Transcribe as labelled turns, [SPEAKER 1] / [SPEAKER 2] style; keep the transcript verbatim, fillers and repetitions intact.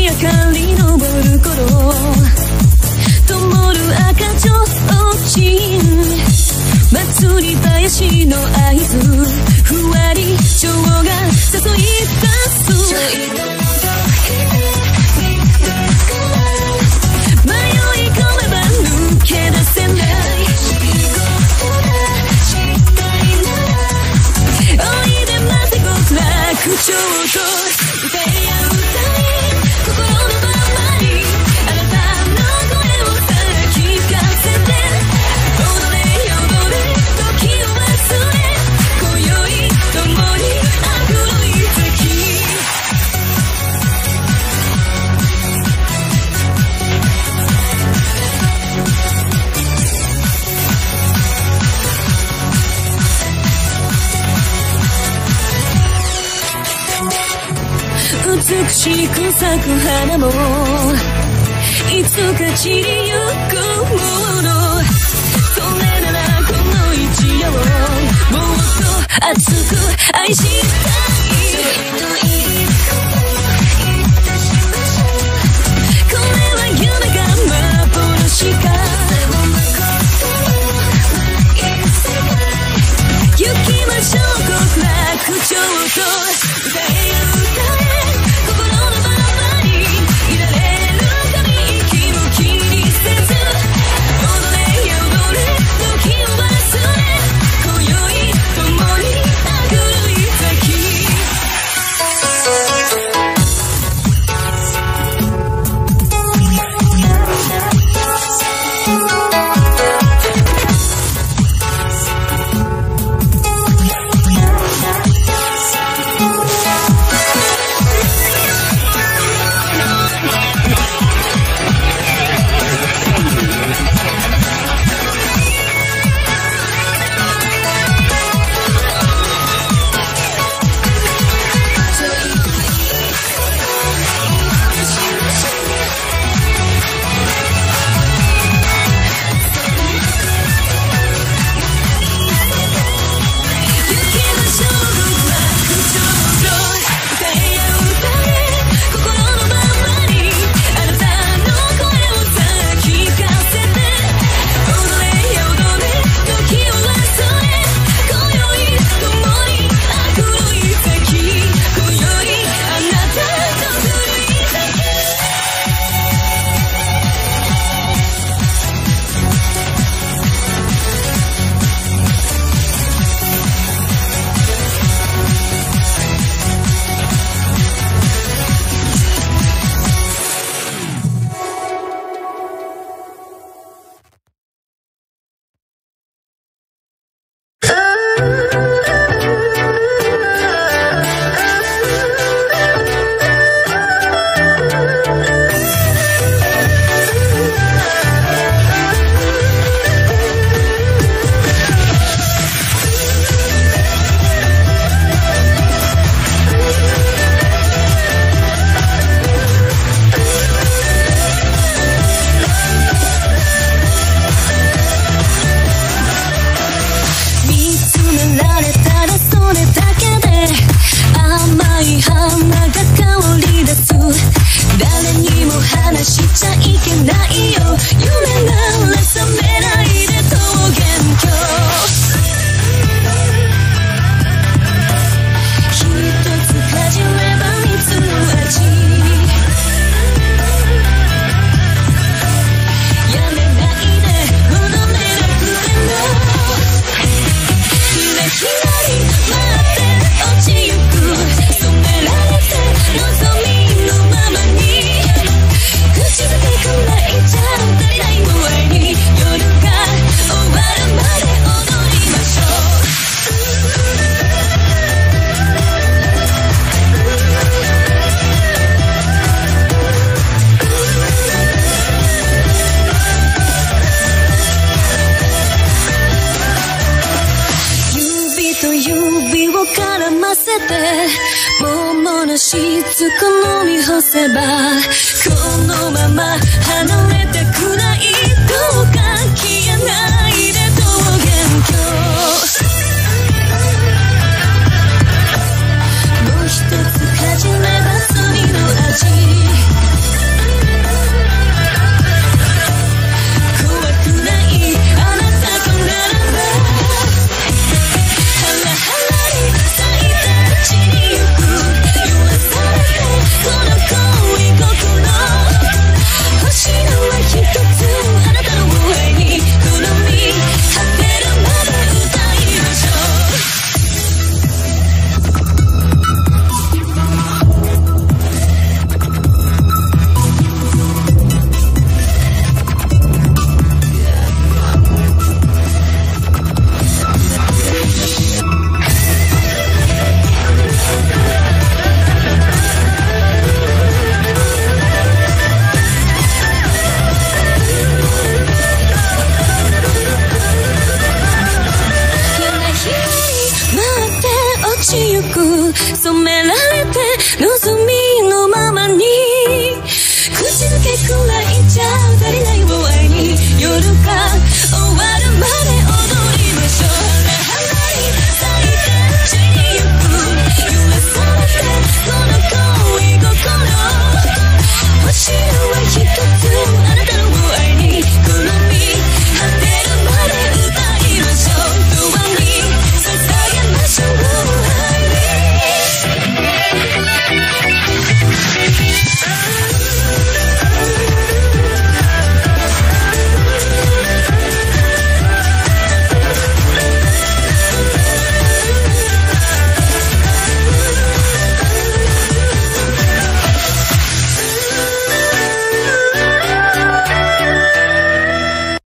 [SPEAKER 1] 明かり昇る頃灯る赤ちょうちん祭り林の合図ふわり蝶が誘い出す迷い込めば抜け出せないおいで待て極楽鳥と歌い合う歌い心のままにあなたの声をさら聞かせて踊れ踊れ時を忘れ今宵共にあふれてき美しく咲く花もいつか散りゆくものそれならこの一夜をもっと熱く愛したいこれは夢か幻か行きましょう極楽鳥と歌え合うしつこのみ干せばこのまま離れてくないどうか消えないで桃源郷もう一つかじれば罪の味望